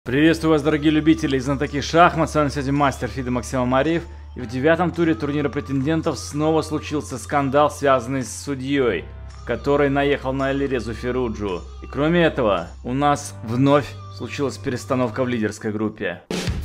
Приветствую вас, дорогие любители и знатоки шахмат, с вами сегодня мастер Фиде Максим Амариев. И в 9-м туре турнира претендентов снова случился скандал, связанный с судьей, который наехал на Алирезу Фируджу. И кроме этого, у нас вновь случилась перестановка в лидерской группе.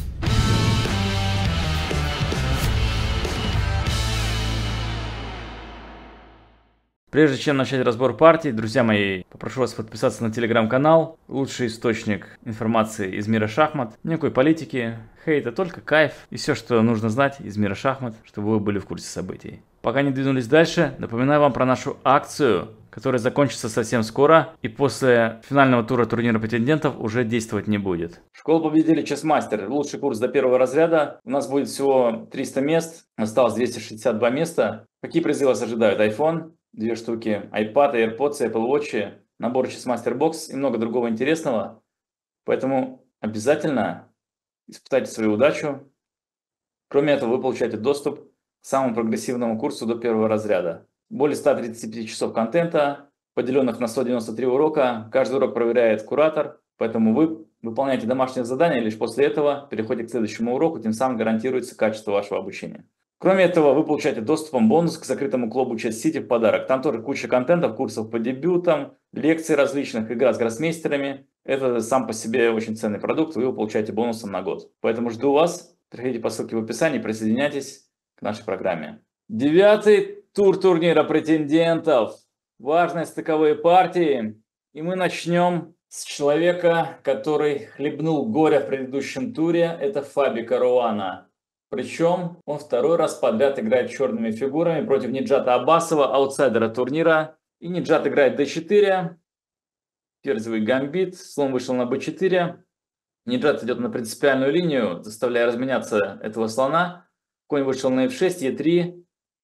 Прежде чем начать разбор партий, друзья мои, попрошу вас подписаться на телеграм-канал. Лучший источник информации из мира шахмат. Никакой политики, хейта, только кайф и все, что нужно знать из мира шахмат, чтобы вы были в курсе событий. Пока не двинулись дальше, напоминаю вам про нашу акцию, которая закончится совсем скоро и после финального тура турнира претендентов уже действовать не будет. Школа победителей Честмастер. Лучший курс до первого разряда. У нас будет всего 300 мест. Осталось 262 места. Какие призы вас ожидают? iPhone, 2 штуки, iPad, AirPods, Apple Watch, набор Chessmaster Box и много другого интересного. Поэтому обязательно испытайте свою удачу. Кроме этого, вы получаете доступ к самому прогрессивному курсу до первого разряда. Более 135 часов контента, поделенных на 193 урока. Каждый урок проверяет куратор, поэтому вы выполняете домашнее задание, и лишь после этого переходите к следующему уроку, тем самым гарантируется качество вашего обучения. Кроме этого, вы получаете доступом бонус к закрытому клубу Chess City в подарок. Там тоже куча контентов, курсов по дебютам, лекций различных, игра с гроссмейстерами. Это сам по себе очень ценный продукт, вы его получаете бонусом на год. Поэтому жду вас. Переходите по ссылке в описании, присоединяйтесь к нашей программе. 9-й тур турнира претендентов. Важные стыковые партии. И мы начнем с человека, который хлебнул горя в предыдущем туре. Это Фаби Каруана. Причем он второй раз подряд играет черными фигурами против Ниджата Аббасова, аутсайдера турнира. И Ниджат играет d4, ферзевый гамбит, слон вышел на b4. Ниджат идет на принципиальную линию, заставляя разменяться этого слона. Конь вышел на f6, e3,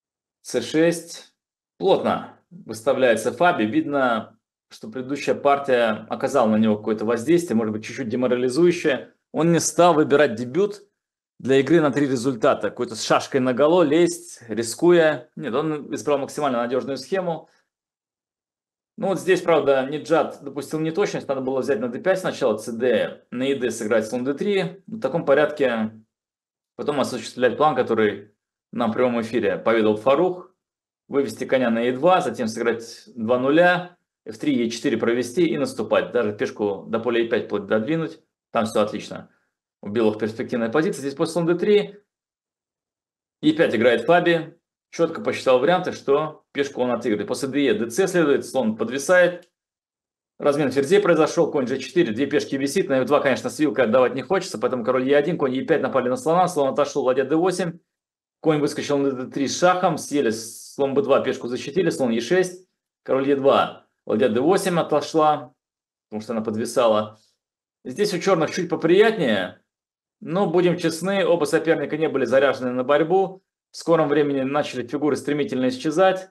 c6. Плотно выставляется Фаби. Видно, что предыдущая партия оказала на него какое-то воздействие, может быть, чуть-чуть деморализующее. Он не стал выбирать дебют для игры на 3 результата. Какой-то с шашкой наголо лезть, рискуя. Нет, он избрал максимально надежную схему. Ну вот здесь, правда, Ниджат допустил неточность. Надо было взять на d5 сначала, cd, на ed сыграть слон d3. В таком порядке потом осуществлять план, который нам в прямом эфире поведал Фарух. Вывести коня на e2, затем сыграть 2 нуля, f3, e4 провести и наступать. Даже пешку до поля e5 вплоть додвинуть. Там все отлично. У белых перспективная позиция. Здесь после слон d3. e5 играет Фаби. Четко посчитал варианты, что пешку он отыгрывает. После de, dc следует, слон подвисает. Размен ферзей произошел, конь g4, 2 пешки висит. На f2, конечно, с вилкой отдавать не хочется, поэтому король e1, конь e5 напали на слона. Слон отошел, ладья d8. Конь выскочил на d3 с шахом. Съели слон b2, пешку защитили, слон e6. Король e2, ладья d8 отошла, потому что она подвисала. Здесь у черных чуть поприятнее. Но, будем честны, оба соперника не были заряжены на борьбу. В скором времени начали фигуры стремительно исчезать.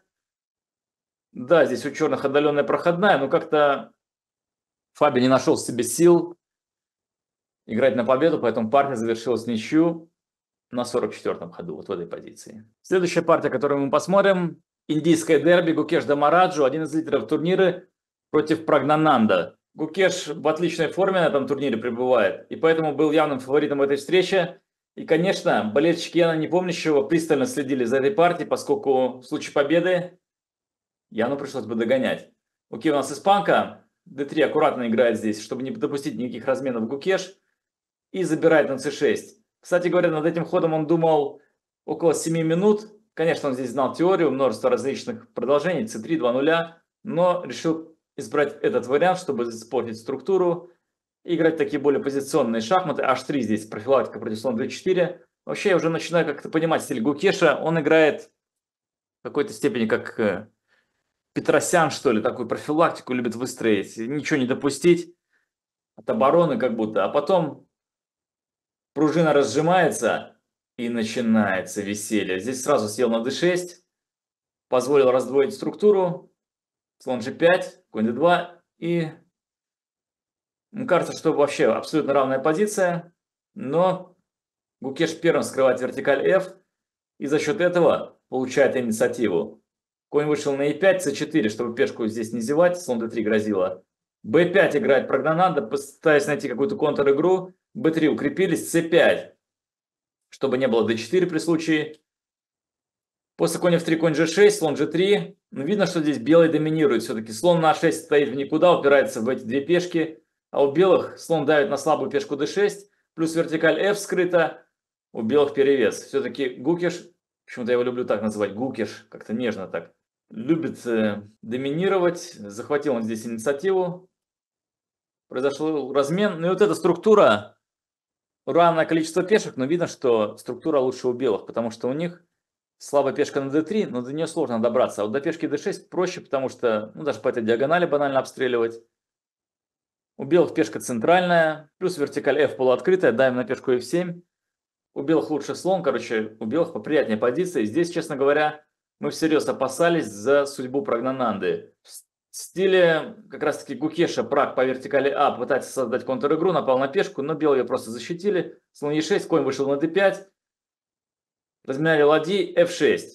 Да, здесь у черных отдаленная проходная, но как-то Фаби не нашел в себе сил играть на победу, поэтому партия завершилась в ничью на 44-м ходу, вот в этой позиции. Следующая партия, которую мы посмотрим, индийское дерби Гукеш Дамараджу, один из лидеров турнира против Прагнананда. Гукеш в отличной форме на этом турнире пребывает, и поэтому был явным фаворитом в этой встрече. И, конечно, болельщики Яна Непомнящего пристально следили за этой партией, поскольку в случае победы Яну пришлось бы догонять. Окей, у нас испанка. d3 аккуратно играет здесь, чтобы не допустить никаких разменов Гукеш. И забирает на c6. Кстати говоря, над этим ходом он думал около 7 минут. Конечно, он здесь знал теорию, множество различных продолжений, c3, 2 нуля, но решил избрать этот вариант, чтобы испортить структуру и играть такие более позиционные шахматы. h3 здесь профилактика против слона d4. Вообще я уже начинаю как-то понимать стиль Гукеша. Он играет в какой-то степени как Петросян, что ли, такую профилактику любит выстроить. Ничего не допустить от обороны как будто. А потом пружина разжимается и начинается веселье. Здесь сразу сел на d6, позволил раздвоить структуру. Слон g5, конь d2 и кажется, что вообще абсолютно равная позиция, но Гукеш первым скрывает вертикаль f и за счет этого получает инициативу. Конь вышел на e5, c4, чтобы пешку здесь не зевать, слон d3 грозило. b5 играет Прогнананда, пытаясь найти какую-то контр-игру. b3 укрепились, c5, чтобы не было d4 при случае. После конь f3, конь g6, слон g3. Ну, видно, что здесь белый доминирует все-таки. Слон на a6 стоит в никуда, упирается в эти две пешки. А у белых слон давит на слабую пешку d6, плюс вертикаль f скрыта. У белых перевес. Все-таки Гукеш, почему-то я его люблю так называть, Гукеш, как-то нежно так, любит доминировать. Захватил он здесь инициативу. Произошел размен. Ну и вот эта структура, равное количество пешек, но видно, что структура лучше у белых, потому что у них слабая пешка на d3, но до нее сложно добраться. А вот до пешки d6 проще, потому что, ну, даже по этой диагонали банально обстреливать. У белых пешка центральная, плюс вертикаль f полуоткрытая, давим на пешку f7. У белых лучше слон, короче, у белых поприятнее позиция. И здесь, честно говоря, мы всерьез опасались за судьбу Прогнананды. В стиле как раз-таки Гукеша Праг по вертикали А пытается создать контр-игру, напал на пешку, но белые ее просто защитили. Слон Е6, конь вышел на d5. Разменяли ладьи, f6.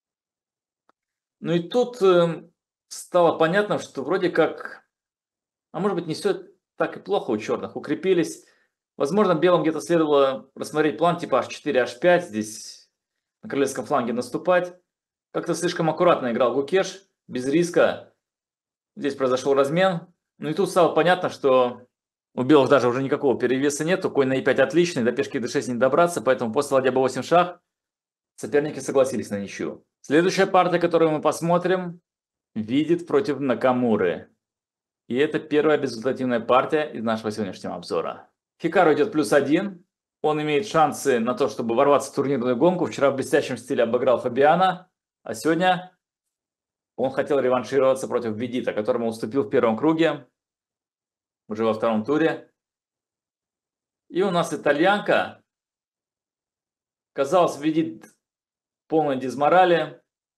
Ну и тут стало понятно, что вроде как, а может быть не все так и плохо у черных. Укрепились. Возможно, белым где-то следовало рассмотреть план типа h4, h5, здесь на королевском фланге наступать. Как-то слишком аккуратно играл Гукеш, без риска. Здесь произошел размен. Ну и тут стало понятно, что у белых даже уже никакого перевеса нету. Конь на e5 отличный, до пешки d6 не добраться, поэтому после ладья b8 шах соперники согласились на ничью. Следующая партия, которую мы посмотрим, видит против Накамуры. И это первая безрезультативная партия из нашего сегодняшнего обзора. Хикару идет +1. Он имеет шансы на то, чтобы ворваться в турнирную гонку. Вчера в блестящем стиле обыграл Фабиана, а сегодня он хотел реваншироваться против Ведита, которому уступил в первом круге, уже во втором туре. И у нас итальянка. Казалось, Ведит полной дизморали.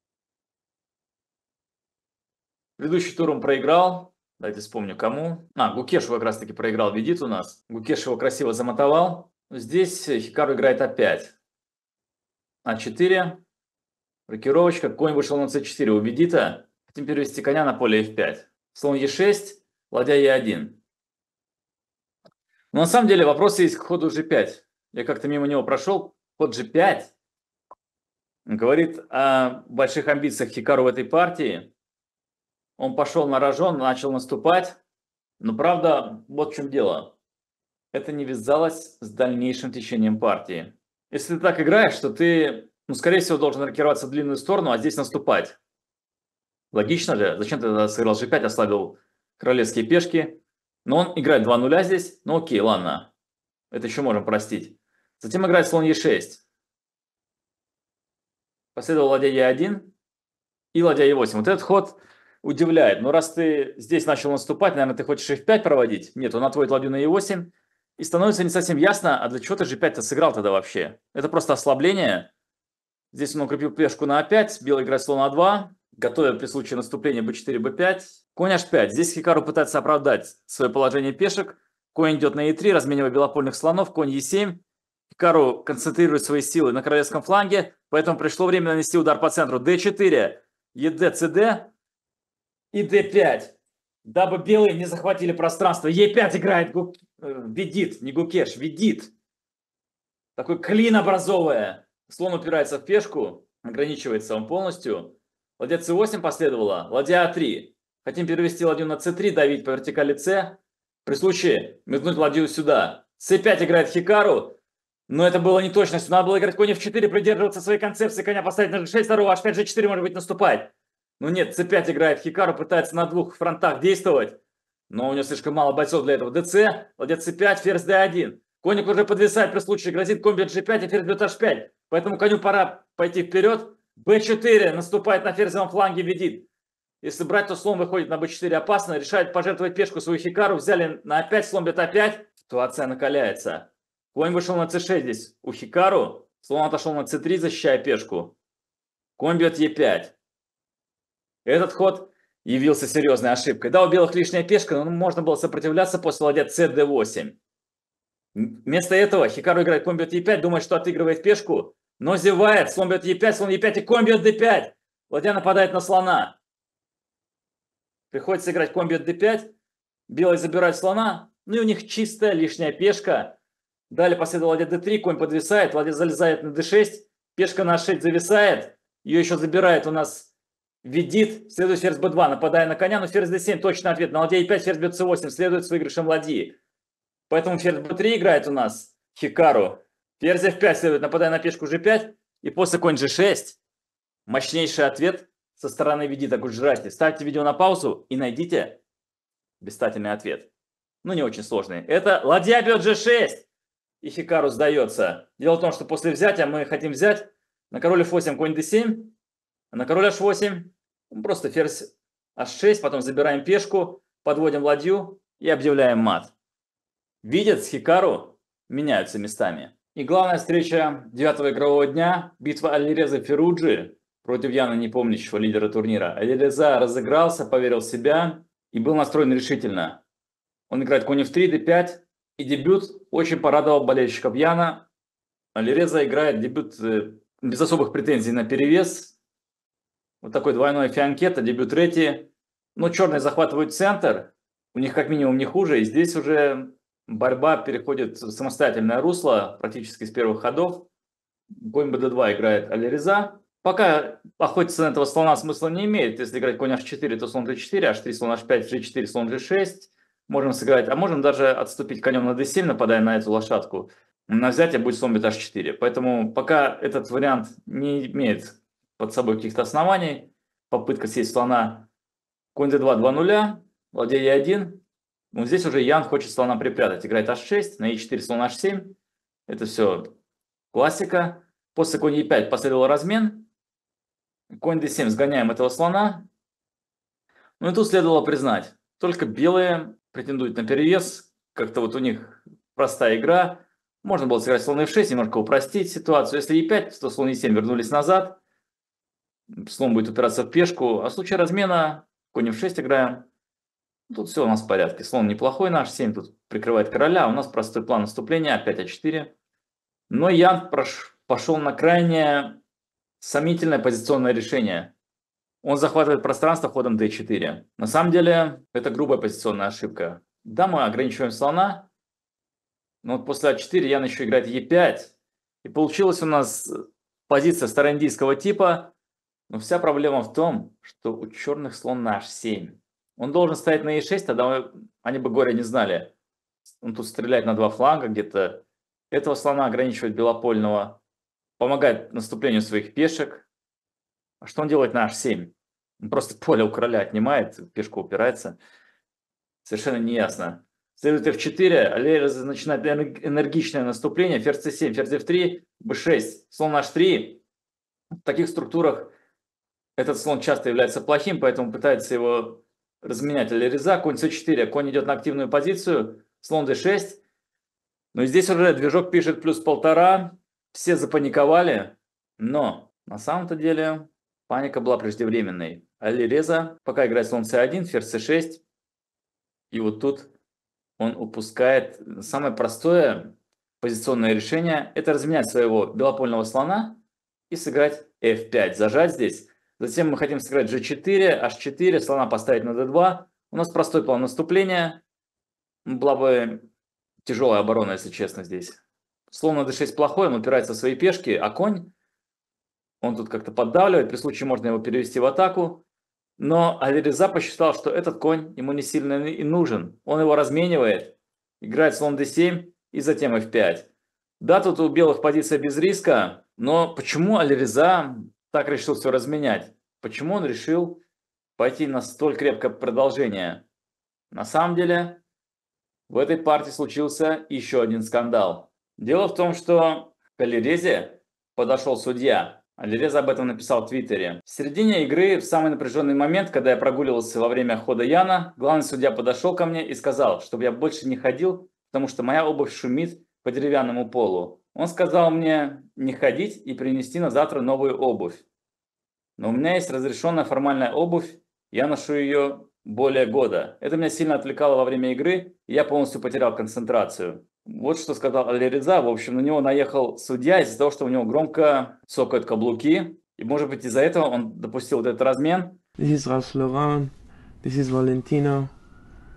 Предыдущий тур он проиграл. Давайте вспомню, кому. Гукеш как раз таки проиграл Ведит у нас. Гукеш его красиво замотовал. Здесь Хикару играет А5. А4. Рокировочка. Конь вышел на c4 у Ведита. Хотим перевести коня на поле f5. Слон e6. Ладья e1. Но на самом деле вопрос есть к ходу g5. Я как-то мимо него прошел. Ход g5 говорит о больших амбициях Хикару в этой партии. Он пошел на рожон, начал наступать. Но правда, вот в чем дело. Это не вязалось с дальнейшим течением партии. Если ты так играешь, то ты, скорее всего, должен рокироваться в длинную сторону, а здесь наступать. Логично же. Зачем ты тогда сыграл g5, ослабил королевские пешки? Но он играет 2 нуля здесь. Ну окей, ладно. Это еще можем простить. Затем играет слон e6. Последовал ладья e1 и ладья e8. Вот этот ход удивляет. Но раз ты здесь начал наступать, наверное, ты хочешь f5 проводить? Нет, он отводит ладью на e8. И становится не совсем ясно, а для чего ты g5-то сыграл тогда вообще? Это просто ослабление. Здесь он укрепил пешку на a5, белый играет слон a2, готовя при случае наступления b4, b5. Конь h5. Здесь Хикару пытается оправдать свое положение пешек. Конь идет на e3, разменивая белопольных слонов, конь e7. Хикару концентрирует свои силы на королевском фланге, поэтому пришло время нанести удар по центру. d4, ед, cd и d5. Дабы белые не захватили пространство. e5 играет Ведит, не Гукеш, Ведит. Такой клин образовывая. Слон упирается в пешку, ограничивается он полностью. Ладья c8 последовала, ладья a3. Хотим перевести ладью на c3, давить по вертикали c. При случае метнуть ладью сюда. c5 играет Хикару, но это было не точностью. Надо было играть конь f4, придерживаться своей концепции, коня поставить на g6, второго h5, g4 может быть наступать. Но нет, c5 играет Хикару, пытается на двух фронтах действовать. Но у него слишком мало бойцов для этого. dc, ладья c5, ферзь d1. Конник уже подвисает при случае, грозит конь бьет g5 и ферзь бьет h5. Поэтому коню пора пойти вперед. b4 наступает на ферзевом фланге, Ведит. Если брать, то слон выходит на b4 опасно. Решает пожертвовать пешку свою Хикару. Взяли на a5, слон бьет a5. Ситуация накаляется. Конь вышел на c6 здесь у Хикару. Слон отошел на c3, защищая пешку. Конь бьет e5. Этот ход явился серьезной ошибкой. Да, у белых лишняя пешка, но можно было сопротивляться после ладья c d8. Вместо этого Хикару играет конь бьет e5, думает, что отыгрывает пешку, но зевает. Слон бьет e5, слон e5 и конь бьет d5. Ладья нападает на слона. Приходится играть конь бьет d5. Белые забирают слона, ну и у них чистая лишняя пешка. Далее последовал ладья d3, конь подвисает, ладья залезает на d6, пешка на h6 зависает, ее еще забирает у нас ведит, следует ферзь b2, нападая на коня, но ферзь d7 точный ответ, на ладья e5 ферзь бьет c8, следует с выигрышем ладьи. Поэтому ферзь b3 играет у нас Хикару, ферзь f5 следует, нападая на пешку g5, и после конь g6 мощнейший ответ со стороны Ведита Гуджарати. Ставьте видео на паузу и найдите блистательный ответ. Ну, не очень сложный. Это ладья бьет g6. И Хикару сдается. Дело в том, что после взятия мы хотим взять на король f8 конь d7, а на король h8 просто ферзь h6, потом забираем пешку, подводим ладью и объявляем мат. Видят с Хикару меняются местами. И главная встреча 9-го игрового дня, битва Алиреза Феруджи против Яна Непомнящего, лидера турнира. Алиреза разыгрался, поверил в себя и был настроен решительно. Он играет конь f3, d5, и дебют очень порадовал болельщиков Яна. Алиреза играет дебют без особых претензий на перевес. Вот такой двойной фианкета, дебют Рети. Но черные захватывают центр, у них как минимум не хуже, и здесь уже борьба переходит в самостоятельное русло, практически с первых ходов. Конь bd2 играет Алиреза. Пока охотиться на этого слона смысла не имеет. Если играть конь h4, то слон d4, h3, слон h5, g4, слон g6. Можем сыграть, а можем даже отступить конем на d7, нападая на эту лошадку. На взятие будет слон бьет h4. Поэтому пока этот вариант не имеет под собой каких-то оснований, попытка съесть слона, конь d2, 2-0, ладья e1. Вот здесь уже Ян хочет слона припрятать. Играет h6, на e4, слон h7. Это все классика. После конь e5 последовал размен. Конь d7, сгоняем этого слона. Ну и тут следовало признать, только белые претендуют на перевес. Как-то вот у них простая игра. Можно было сыграть слон f6, немножко упростить ситуацию. Если e5, то слон e7 вернулись назад. Слон будет упираться в пешку. А в случае размена конь f6 играем. Тут все у нас в порядке. Слон неплохой на h7, тут прикрывает короля. У нас простой план наступления, опять a4. Но Ян пошел на крайне сомнительное позиционное решение. Он захватывает пространство ходом d4. На самом деле, это грубая позиционная ошибка. Да, мы ограничиваем слона, но вот после a4 Ян еще играет e5. И получилась у нас позиция староиндийского типа. Но вся проблема в том, что у черных слон на h7. Он должен стоять на e6, тогда они бы горя не знали. Он тут стреляет на два фланга где-то. Этого слона ограничивает белопольного. Помогает наступлению своих пешек. А что он делает на h7? Он просто поле у короля отнимает, пешка упирается. Совершенно неясно. Следует f4, Алиреза начинает энергичное наступление. Ферзь c7, ферзь f3, b6, слон h3. В таких структурах этот слон часто является плохим, поэтому пытается его разменять Алиреза. Конь c4, конь идет на активную позицию, слон d6. Но и здесь уже движок пишет плюс 1,5. Все запаниковали, но на самом-то деле паника была преждевременной. Алиреза пока играет слон c1, ферзь c6. И вот тут он упускает самое простое позиционное решение. Это разменять своего белопольного слона и сыграть f5. Зажать здесь. Затем мы хотим сыграть g4, h4, слона поставить на d2. У нас простой план наступления. Была бы тяжелая оборона, если честно, здесь. Слон на d6 плохой, он упирается в свои пешки, а конь, он тут как-то поддавливает. При случае можно его перевести в атаку. Но Алиреза посчитал, что этот конь ему не сильно и нужен. Он его разменивает, играет слон d7 и затем f5. Да, тут у белых позиция без риска, но почему Алиреза так решил все разменять? Почему он решил пойти на столь крепкое продолжение? На самом деле, в этой партии случился еще один скандал. Дело в том, что к Алирезе подошел судья. Алиреза об этом написал в Твиттере. В середине игры, в самый напряженный момент, когда я прогуливался во время хода Яна, главный судья подошел ко мне и сказал, чтобы я больше не ходил, потому что моя обувь шумит по деревянному полу. Он сказал мне не ходить и принести на завтра новую обувь. Но у меня есть разрешенная формальная обувь, я ношу ее более года. Это меня сильно отвлекало во время игры, и я полностью потерял концентрацию. Вот что сказал Алиреза. В общем, на него наехал судья из-за того, что у него громко цокают каблуки. И может быть из-за этого он допустил вот этот размен. This is Ralph Lauren. This is Valentino.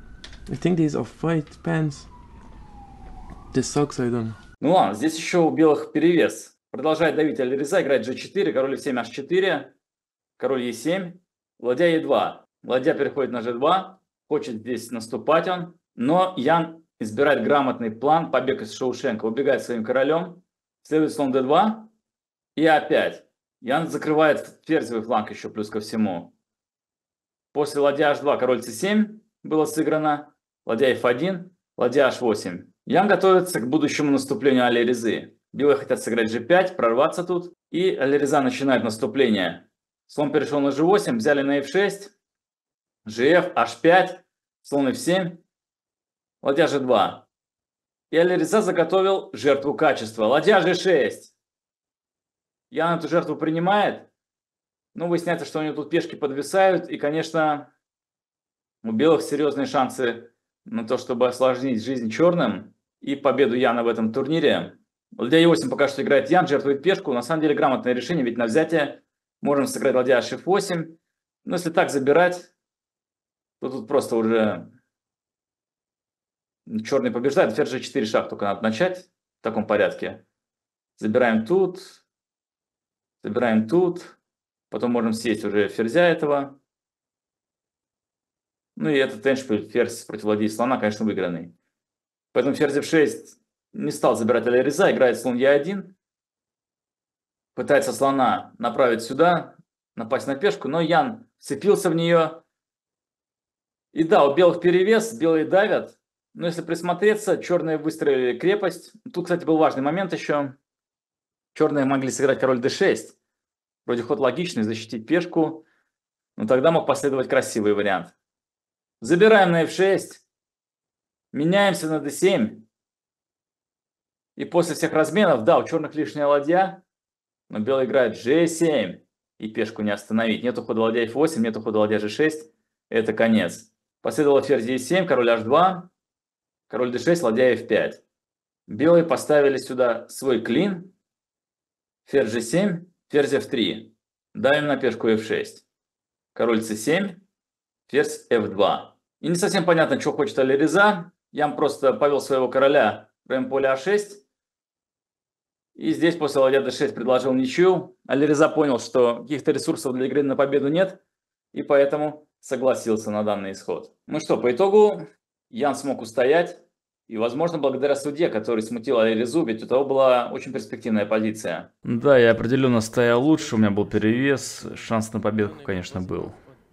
I think these are white pants. The socks, I don't know. Ну ладно, здесь еще у белых перевес. Продолжает давить Аль-Реза, играет G4, король F7, H4, король E7, ладья E2. Ладья переходит на G2, хочет здесь наступать он, но Ян избирает грамотный план, побег из Шоушенка, убегает своим королем, следует слон D2 и опять. Ян закрывает ферзевый фланг еще плюс ко всему. После ладья H2 король C7 было сыграно, ладья F1, ладья H8. Ян готовится к будущему наступлению Аль-Резы. Белые хотят сыграть G5, прорваться тут. И Аль-Реза начинает наступление. Слон перешел на G8, взяли на F6, GF, H5, слон F7, ладья G2. И Аль-Реза заготовил жертву качества. Ладья G6. Ян эту жертву принимает. Но выясняется, что у него тут пешки подвисают. И, конечно, у белых серьезные шансы на то, чтобы осложнить жизнь черным и победу Яна в этом турнире. Ладья Е8 пока что играет Ян, жертвует пешку. На самом деле грамотное решение, ведь на взятие можем сыграть ладья H8. Но если так забирать, то тут просто уже черный побеждает. Ферзь G4 шаг только надо начать в таком порядке. Забираем тут, потом можем съесть уже ферзя этого. Ну и этот эндшпиль, ферзь против ладьи слона, конечно, выигранный. Поэтому ферзь F6 не стал забирать Аль-Реза, играет слон Е1. Пытается слона направить сюда, напасть на пешку, но Ян вцепился в нее. И да, у белых перевес, белые давят. Но если присмотреться, черные выстроили крепость. Тут, кстати, был важный момент еще. Черные могли сыграть король d6. Вроде ход логичный, защитить пешку. Но тогда мог последовать красивый вариант. Забираем на f6. Меняемся на d7. И после всех разменов, да, у черных лишняя ладья. Но белый играет g7. И пешку не остановить. Нету хода ладья f8, нету хода ладья g6. Это конец. Последовало ферзь e7, король h2. Король d6, ладья f5. Белые поставили сюда свой клин. Ферзь g7, ферзь f3. Давим на пешку f6. Король c7, ферзь f2. И не совсем понятно, что хочет Аль-Реза. Ян просто повел своего короля в район поля a6. И здесь после ладья d6 предложил ничью. Аль-Реза понял, что каких-то ресурсов для игры на победу нет. И поэтому согласился на данный исход. Ну что, по итогу Ян смог устоять. И, возможно, благодаря судье, который смутил Аль-Резу, ведь у того была очень перспективная позиция. Да, я определенно стоял лучше, у меня был перевес. Шанс на победу, конечно, был.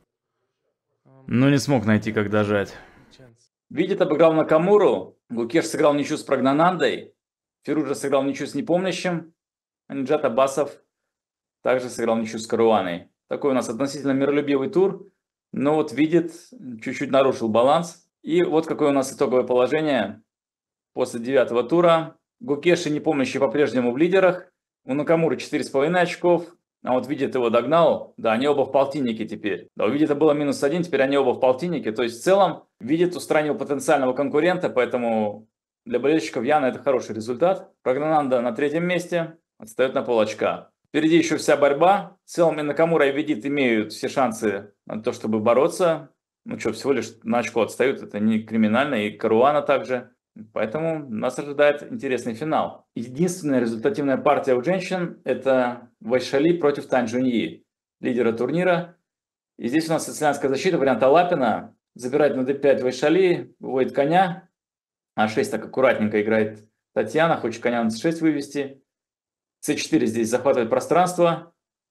Но не смог найти, как дожать. Видит обыграл Накамуру. Гукеш сыграл ничью с Прагнанандой. Фируджа сыграл ничью с Непомнящим. Аниджат Аббасов также сыграл ничью с Каруаной. Такой у нас относительно миролюбивый тур. Но вот видит, чуть-чуть нарушил баланс. И вот какое у нас итоговое положение после 9-го тура. Гукеш и Непомнящий по-прежнему в лидерах. У Накамуры 4,5 очков. А вот Видит его догнал. Да, они оба в полтиннике теперь. Да, у Видита было -1, теперь они оба в полтиннике. То есть в целом Видит устранил потенциального конкурента, поэтому для болельщиков Яна это хороший результат. Прагнананда на 3-м месте, отстает на пол-очка. Впереди еще вся борьба. В целом и Накамура, и Видит имеют все шансы на то, чтобы бороться. Ну что, всего лишь на очко отстают, это не криминально, и Каруана также. Поэтому нас ожидает интересный финал. Единственная результативная партия у женщин – это Вайшали против Тань Жуньи, лидера турнира. И здесь у нас итальянская защита варианта Лапина. Забирает на d5 Вайшали, выводит коня. А6 так аккуратненько играет Татьяна, хочет коня на c6 вывести. c4 здесь захватывает пространство.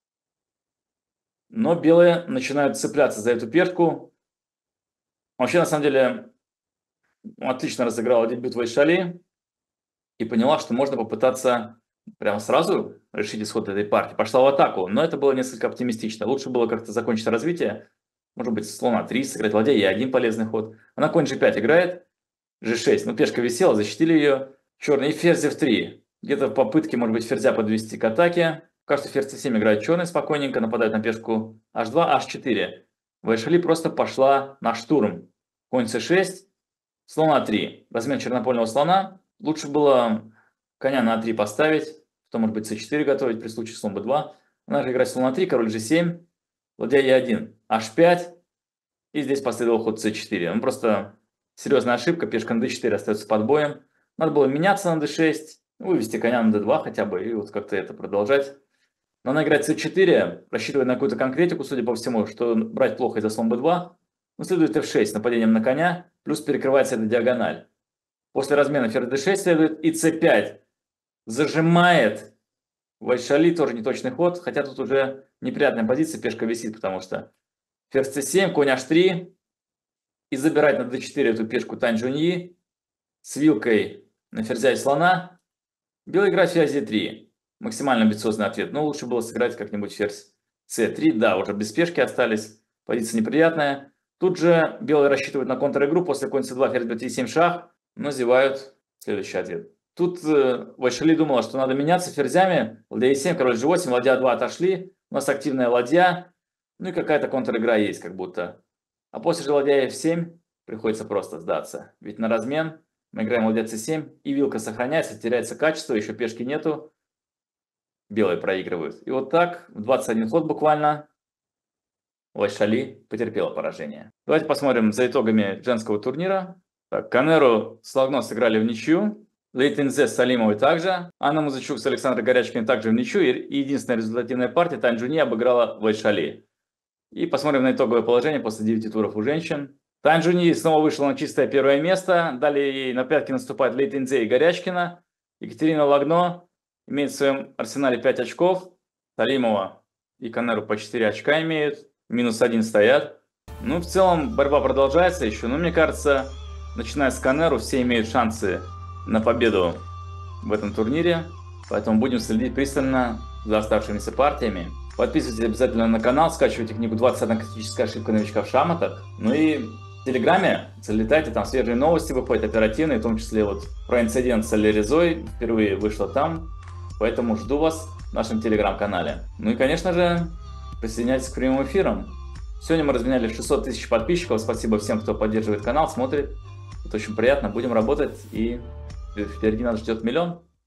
Но белые начинают цепляться за эту пешку. Вообще, на самом деле, отлично разыграла дебют Вайшали и поняла, что можно попытаться прямо сразу решить исход этой партии. Пошла в атаку, но это было несколько оптимистично. Лучше было как-то закончить развитие. Может быть, слон А3 сыграть, ладья Е1 полезный ход. Она конь G5 играет, G6, ну пешка висела, защитили ее. Черный и ферзь F3. Где-то в попытке, может быть, ферзя подвести к атаке. Пока что ферзь C7 играет черный спокойненько, нападает на пешку H2, H4. Вайшали просто пошла на штурм. Конь C6. Слон А3. Размен чернопольного слона. Лучше было коня на А3 поставить. Потом, может быть, С4 готовить при случае слон Б2. Она же играет слон А3, король G7. Ладья Е1. H5. И здесь последовал ход С4. Он просто Серьезная ошибка, пешка на d4 остается под боем. Надо было меняться на d6, вывести коня на d2 хотя бы, и вот как-то это продолжать. Но она играет c4, рассчитывая на какую-то конкретику, судя по всему, что брать плохо из-за слон b2. Ну, следует f6 нападением на коня, плюс перекрывается эта диагональ. После размена ферзь d6 следует и c5. Зажимает. Вайшали тоже неточный ход, хотя тут уже неприятная позиция, пешка висит, потому что ферзь c7, конь h3. И забирать на d4 эту пешку Тань Джуньи с вилкой на ферзя и слона. Белый играет ферзь e3. Максимально амбициозный ответ, но лучше было сыграть как-нибудь ферзь c3. Да, уже без пешки остались, позиция неприятная. Тут же белые рассчитывают на контр-игру, после конь c2, ферзь b7 шах, но зевают следующий ответ. Тут Вайшали думала, что надо меняться ферзями. Ладья e7, король g8, ладья 2 отошли. У нас активная ладья. Ну и какая-то контр-игра есть как будто. А после же ладья f7 приходится просто сдаться. Ведь на размен мы играем ладья c7, и вилка сохраняется, теряется качество, еще пешки нету. Белые проигрывают. И вот так, в 21 ход буквально, Вайшали потерпела поражение. Давайте посмотрим за итогами женского турнира. Так, Канеру с Лагно сыграли в ничью. Лейтензе с Салимовой также. Анна Музычук с Александрой Горячкиной также в ничью. И единственная результативная партия Тань Джуньи обыграла Вайшали. И посмотрим на итоговое положение после 9 туров у женщин. Тань Джуньи снова вышла на чистое первое место. Далее ей на пятки наступают Лейтензе и Горячкина. Екатерина Лагно имеет в своем арсенале 5 очков. Салимова и Канеру по 4 очка имеют. -1 стоят. Ну, в целом, борьба продолжается еще. Но мне кажется, начиная с Канеру, все имеют шансы на победу в этом турнире. Поэтому будем следить пристально за оставшимися партиями. Подписывайтесь обязательно на канал, скачивайте книгу «21 критическая ошибка новичка в шахматах». Ну и в Телеграме залетайте, там свежие новости выходят, оперативные, в том числе вот про инцидент с Алирезой. Впервые вышло там. Поэтому жду вас в нашем Телеграм-канале. Ну и, конечно же, присоединяйтесь к прямым эфирам. Сегодня мы разменяли 600 тысяч подписчиков. Спасибо всем, кто поддерживает канал, смотрит. Это очень приятно. Будем работать, и впереди нас ждет 1 000 000.